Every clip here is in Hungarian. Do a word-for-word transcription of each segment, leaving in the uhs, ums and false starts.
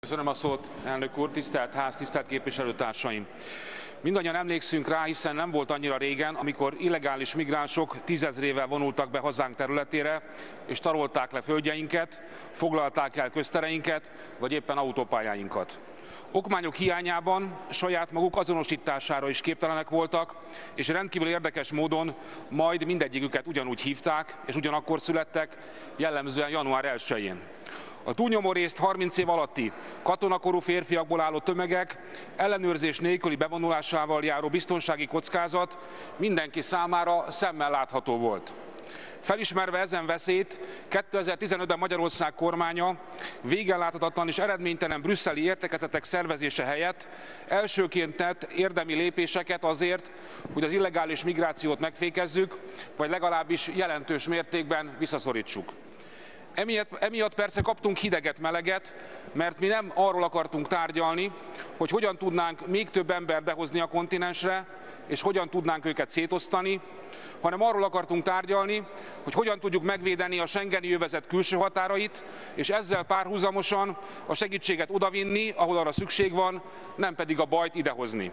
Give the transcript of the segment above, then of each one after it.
Köszönöm a szót, elnök úr, tisztelt ház, tisztelt képviselőtársaim! Mindannyian emlékszünk rá, hiszen nem volt annyira régen, amikor illegális migránsok tízezrével vonultak be hazánk területére, és tarolták le földjeinket, foglalták el köztereinket, vagy éppen autópályáinkat. Okmányok hiányában saját maguk azonosítására is képtelenek voltak, és rendkívül érdekes módon majd mindegyiküket ugyanúgy hívták, és ugyanakkor születtek, jellemzően január elsején. A túlnyomó részt harminc év alatti katonakorú férfiakból álló tömegek ellenőrzés nélküli bevonulásával járó biztonsági kockázat mindenki számára szemmel látható volt. Felismerve ezen veszélyt, kétezer-tizenötben Magyarország kormánya végen láthatatlan és eredménytelen brüsszeli értekezetek szervezése helyett elsőként tett érdemi lépéseket azért, hogy az illegális migrációt megfékezzük, vagy legalábbis jelentős mértékben visszaszorítsuk. Emiatt, emiatt persze kaptunk hideget, meleget, mert mi nem arról akartunk tárgyalni, hogy hogyan tudnánk még több embert behozni a kontinensre, és hogyan tudnánk őket szétosztani, hanem arról akartunk tárgyalni, hogy hogyan tudjuk megvédeni a schengeni övezet külső határait, és ezzel párhuzamosan a segítséget odavinni, ahol arra szükség van, nem pedig a bajt idehozni.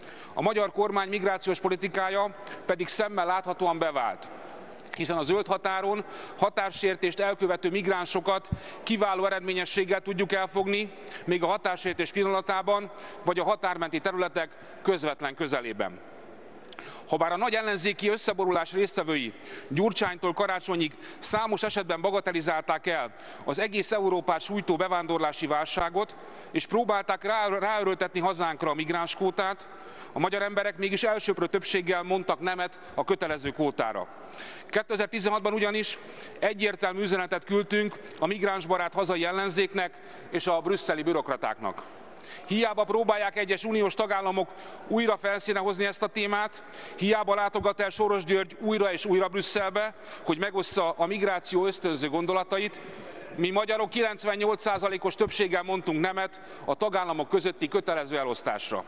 A magyar kormány migrációs politikája pedig szemmel láthatóan bevált, hiszen a zöld határon határsértést elkövető migránsokat kiváló eredményességgel tudjuk elfogni, még a határsértés pillanatában, vagy a határmenti területek közvetlen közelében. Habár a nagy ellenzéki összeborulás résztvevői Gyurcsánytól Karácsonyig számos esetben bagatelizálták el az egész Európát sújtó bevándorlási válságot, és próbálták rá, ráerőltetni hazánkra a migránskvótát, a magyar emberek mégis elsöprő többséggel mondtak nemet a kötelező kvótára. kétezer-tizenhatban ugyanis egyértelmű üzenetet küldtünk a migránsbarát hazai ellenzéknek és a brüsszeli bürokratáknak. Hiába próbálják egyes uniós tagállamok újra felszínre hozni ezt a témát, hiába látogat el Soros György újra és újra Brüsszelbe, hogy megossza a migráció ösztönző gondolatait, mi magyarok kilencvennyolc százalékos többséggel mondtunk nemet a tagállamok közötti kötelező elosztásra.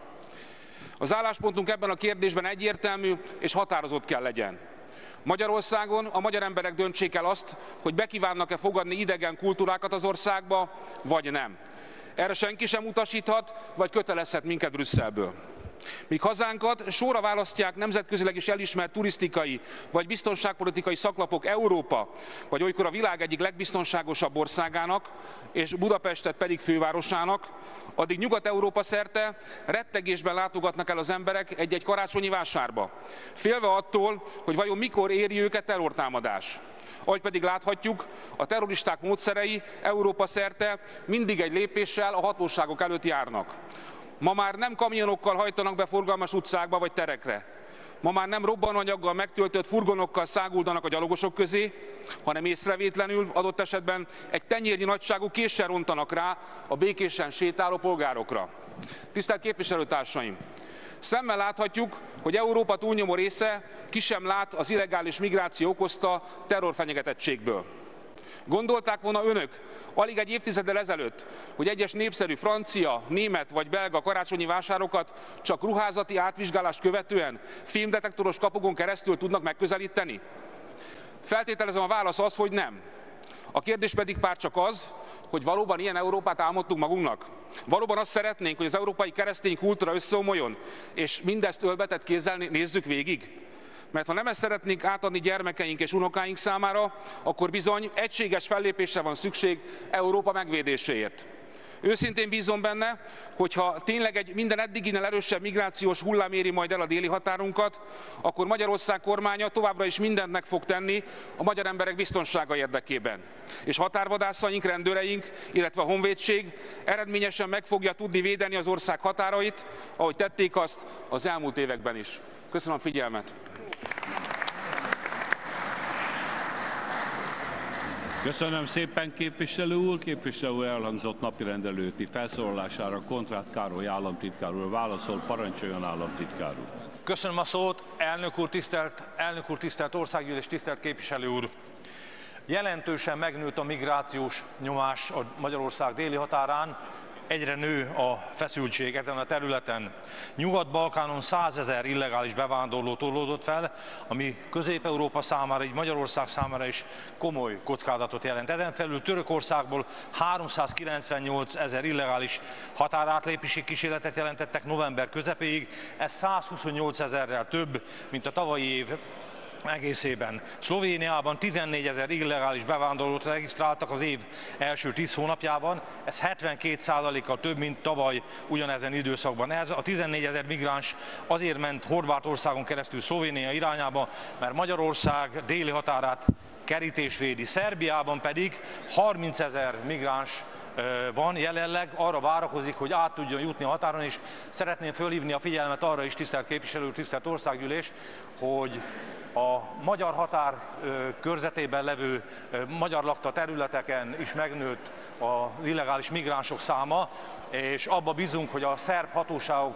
Az álláspontunk ebben a kérdésben egyértelmű és határozott kell legyen. Magyarországon a magyar emberek döntsék el azt, hogy bekívánnak-e fogadni idegen kultúrákat az országba, vagy nem. Erre senki sem utasíthat, vagy kötelezhet minket Brüsszelből. Míg hazánkat sorra választják nemzetközileg is elismert turisztikai vagy biztonságpolitikai szaklapok Európa, vagy olykor a világ egyik legbiztonságosabb országának, és Budapestet pedig fővárosának, addig Nyugat-Európa szerte rettegésben látogatnak el az emberek egy-egy karácsonyi vásárba, félve attól, hogy vajon mikor éri őket terrortámadás. Ahogy pedig láthatjuk, a terroristák módszerei Európa szerte mindig egy lépéssel a hatóságok előtt járnak. Ma már nem kamionokkal hajtanak be forgalmas utcákba vagy terekre. Ma már nem robbanóanyaggal megtöltött furgonokkal száguldanak a gyalogosok közé, hanem észrevétlenül, adott esetben egy tenyérnyi nagyságú késsel rontanak rá a békésen sétáló polgárokra. Tisztelt képviselőtársaim! Szemmel láthatjuk, hogy Európa túlnyomó része ki sem lát az illegális migráció okozta terrorfenyegetettségből. Gondolták volna önök alig egy évtizeddel ezelőtt, hogy egyes népszerű francia, német vagy belga karácsonyi vásárokat csak ruházati átvizsgálást követően fémdetektoros kapugon keresztül tudnak megközelíteni? Feltételezem, a válasz az, hogy nem. A kérdés pedig párcsak az, hogy valóban ilyen Európát álmodtunk magunknak? Valóban azt szeretnénk, hogy az európai keresztény kultúra összeomoljon, és mindezt ölbetett kézzel nézzük végig? Mert ha nem ezt szeretnénk átadni gyermekeink és unokáink számára, akkor bizony egységes fellépésre van szükség Európa megvédéséért. Őszintén bízom benne, hogyha tényleg egy minden eddiginél erősebb migrációs hullám éri majd el a déli határunkat, akkor Magyarország kormánya továbbra is mindent meg fog tenni a magyar emberek biztonsága érdekében. És határvadászaink, rendőreink, illetve a honvédség eredményesen meg fogja tudni védeni az ország határait, ahogy tették azt az elmúlt években is. Köszönöm a figyelmet! Köszönöm szépen, képviselő úr. Képviselő úr elhangzott napirend előtti felszólalására Konrád Károly államtitkár úr válaszol. Parancsoljon, államtitkár úr. Köszönöm a szót, elnök úr, tisztelt, elnök úr, tisztelt országgyűlés, tisztelt képviselő úr. Jelentősen megnőtt a migrációs nyomás a Magyarország déli határán, egyre nő a feszültség ezen a területen. Nyugat-Balkánon százezer illegális bevándorló torlódott fel, ami Közép-Európa számára, így Magyarország számára is komoly kockázatot jelent. Ezen felül Törökországból háromszázkilencvennyolc ezer illegális határátlépési kísérletet jelentettek november közepéig, ez százhuszonnyolc ezerrel több, mint a tavalyi év egészében. Szlovéniában tizennégyezer illegális bevándorlót regisztráltak az év első tíz hónapjában, ez hetvenkét százalékkal több, mint tavaly ugyanezen időszakban. Ez a tizennégyezer migráns azért ment Horvátországon keresztül Szlovénia irányába, mert Magyarország déli határát kerítés védi. Szerbiában pedig harmincezer migráns van jelenleg, arra várakozik, hogy át tudjon jutni a határon, és szeretném fölhívni a figyelmet arra is, tisztelt képviselő, tisztelt országgyűlés, hogy a magyar határ körzetében levő magyar lakta területeken is megnőtt az illegális migránsok száma, és abba bízunk, hogy a szerb hatóságok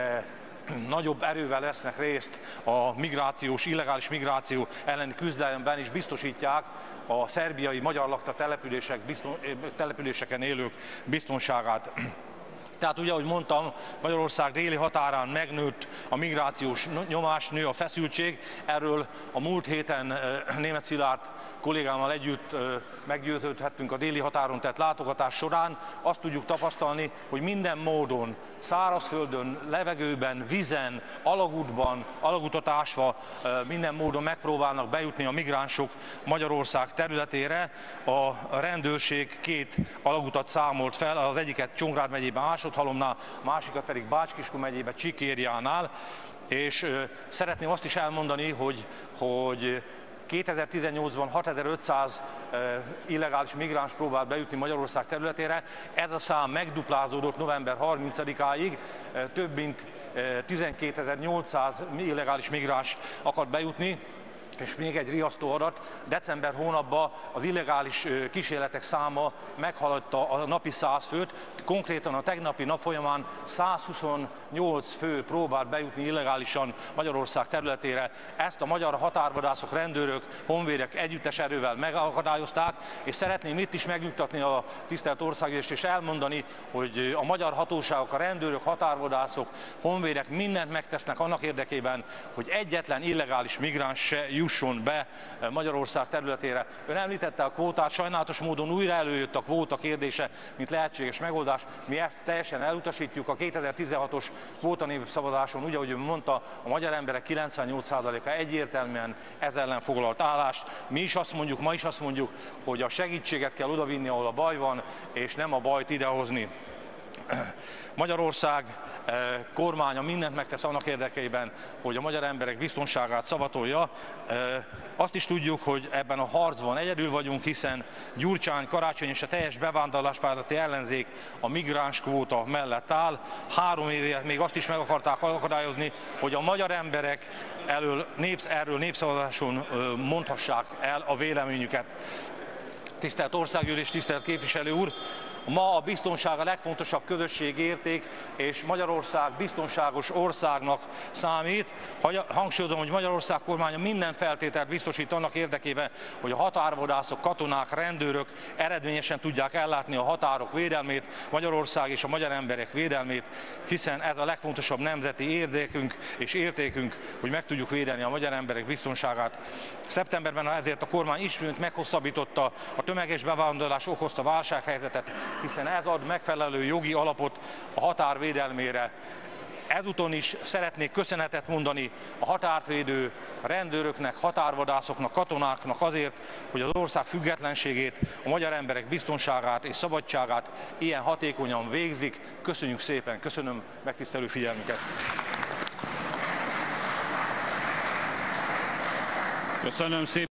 nagyobb erővel vesznek részt a migrációs, illegális migráció elleni küzdelemben, és biztosítják a szerbiai magyar lakta települések, bizton, településeken élők biztonságát. Tehát ugye, ahogy mondtam, Magyarország déli határán megnőtt a migrációs nyomás, nő a feszültség. Erről a múlt héten Németh Szilárd kollégámmal együtt meggyőződhettünk a déli határon tett látogatás során. Azt tudjuk tapasztalni, hogy minden módon, szárazföldön, levegőben, vízen, alagútban, alagutat ásva minden módon megpróbálnak bejutni a migránsok Magyarország területére. A rendőrség két alagutat számolt fel, az egyiket Csongrád megyében Ásodhalomnál, a másikat pedig Bács-Kiskun megyében Csikériánál. És szeretném azt is elmondani, hogy, hogy kétezer-tizennyolcban hatezer-ötszáz illegális migráns próbált bejutni Magyarország területére, ez a szám megduplázódott november harmincadikáig, több mint tizenkétezer-nyolcszáz illegális migráns akart bejutni. És még egy riasztó adat, december hónapban az illegális kísérletek száma meghaladta a napi száz főt, konkrétan a tegnapi nap folyamán százhuszonnyolc fő próbált bejutni illegálisan Magyarország területére. Ezt a magyar határvadászok, rendőrök, honvédek együttes erővel megakadályozták, és szeretném itt is megnyugtatni a tisztelt országgyűlést és elmondani, hogy a magyar hatóságok, a rendőrök, határvadászok, honvédek mindent megtesznek annak érdekében, hogy egyetlen illegális migráns se jusson be Magyarország területére. Ön említette a kvótát, sajnálatos módon újra előjött a kvóta kérdése, mint lehetséges megoldás. Mi ezt teljesen elutasítjuk. A kétezer-tizenhatos kvóta népszavazáson, úgy, ahogy ön mondta, a magyar emberek kilencvennyolc százaléka egyértelműen ez ellen foglalt állást. Mi is azt mondjuk, ma is azt mondjuk, hogy a segítséget kell odavinni, ahol a baj van, és nem a bajt idehozni. Magyarország kormánya mindent megtesz annak érdekében, hogy a magyar emberek biztonságát szavatolja. Azt is tudjuk, hogy ebben a harcban egyedül vagyunk, hiszen Gyurcsány, Karácsony és a teljes bevándorláspárti ellenzék a migránskvóta mellett áll. Három éve még azt is meg akarták akadályozni, hogy a magyar emberek elől, népsz, erről népszavazáson mondhassák el a véleményüket. Tisztelt országgyűlés, tisztelt képviselő úr! Ma a biztonság a legfontosabb közösségi érték, és Magyarország biztonságos országnak számít. Hangsúlyozom, hogy Magyarország kormánya minden feltételt biztosít annak érdekében, hogy a határvadászok, katonák, rendőrök eredményesen tudják ellátni a határok védelmét, Magyarország és a magyar emberek védelmét, hiszen ez a legfontosabb nemzeti érdekünk és értékünk, hogy meg tudjuk védeni a magyar emberek biztonságát. Szeptemberben ezért a kormány ismét meghosszabbította a tömeges bevándorlás okozta válsághelyzetet, hiszen ez ad megfelelő jogi alapot a határ védelmére. Ezúton is szeretnék köszönetet mondani a határvédő rendőröknek, határvadászoknak, katonáknak azért, hogy az ország függetlenségét, a magyar emberek biztonságát és szabadságát ilyen hatékonyan végzik. Köszönjük szépen, köszönöm megtisztelő figyelmüket. Köszönöm szépen.